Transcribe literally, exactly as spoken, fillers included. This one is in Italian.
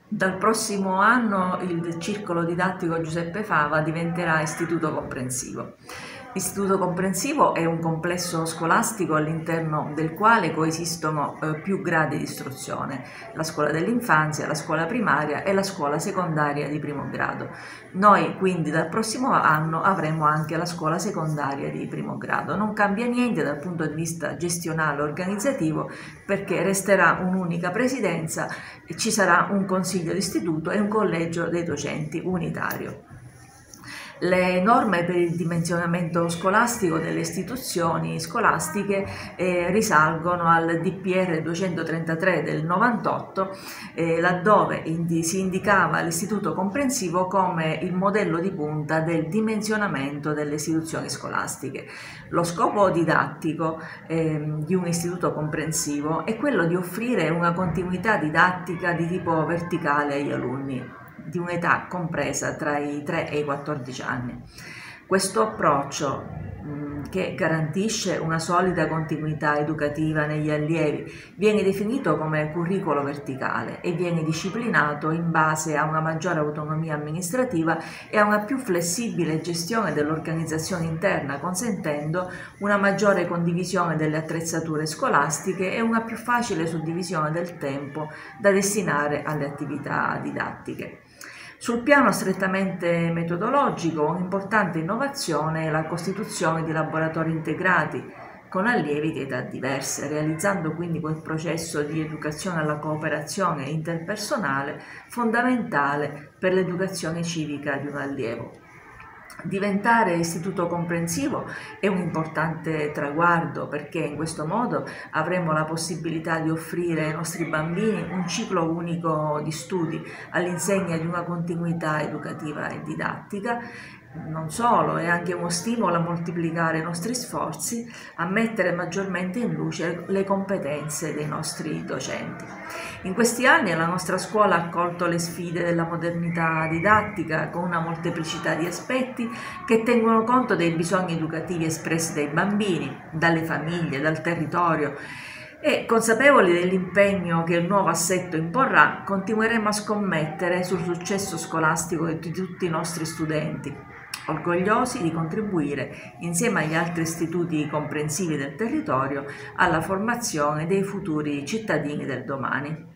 Dal prossimo anno il Circolo Didattico Giuseppe Fava diventerà istituto comprensivo. L'istituto comprensivo è un complesso scolastico all'interno del quale coesistono eh, più gradi di istruzione: la scuola dell'infanzia, la scuola primaria e la scuola secondaria di primo grado. Noi quindi dal prossimo anno avremo anche la scuola secondaria di primo grado. Non cambia niente dal punto di vista gestionale e organizzativo, perché resterà un'unica presidenza, ci sarà un consiglio d'istituto e un collegio dei docenti unitario. Le norme per il dimensionamento scolastico delle istituzioni scolastiche eh, risalgono al D P R duecentotrentatré del novantotto, eh, laddove indi si indicava l'istituto comprensivo come il modello di punta del dimensionamento delle istituzioni scolastiche. Lo scopo didattico eh, di un istituto comprensivo è quello di offrire una continuità didattica di tipo verticale agli alunni di un'età compresa tra i tre e i quattordici anni. Questo approccio, mh, che garantisce una solida continuità educativa negli allievi, viene definito come curricolo verticale e viene disciplinato in base a una maggiore autonomia amministrativa e a una più flessibile gestione dell'organizzazione interna, consentendo una maggiore condivisione delle attrezzature scolastiche e una più facile suddivisione del tempo da destinare alle attività didattiche. Sul piano strettamente metodologico, un'importante innovazione è la costituzione di laboratori integrati con allievi di età diverse, realizzando quindi quel processo di educazione alla cooperazione interpersonale fondamentale per l'educazione civica di un allievo. Diventare istituto comprensivo è un importante traguardo, perché in questo modo avremo la possibilità di offrire ai nostri bambini un ciclo unico di studi all'insegna di una continuità educativa e didattica. Non solo, è anche uno stimolo a moltiplicare i nostri sforzi, a mettere maggiormente in luce le competenze dei nostri docenti. In questi anni la nostra scuola ha accolto le sfide della modernità didattica con una molteplicità di aspetti che tengono conto dei bisogni educativi espressi dai bambini, dalle famiglie, dal territorio. E consapevoli dell'impegno che il nuovo assetto imporrà, continueremo a scommettere sul successo scolastico di tutti i nostri studenti, orgogliosi di contribuire, insieme agli altri istituti comprensivi del territorio, alla formazione dei futuri cittadini del domani.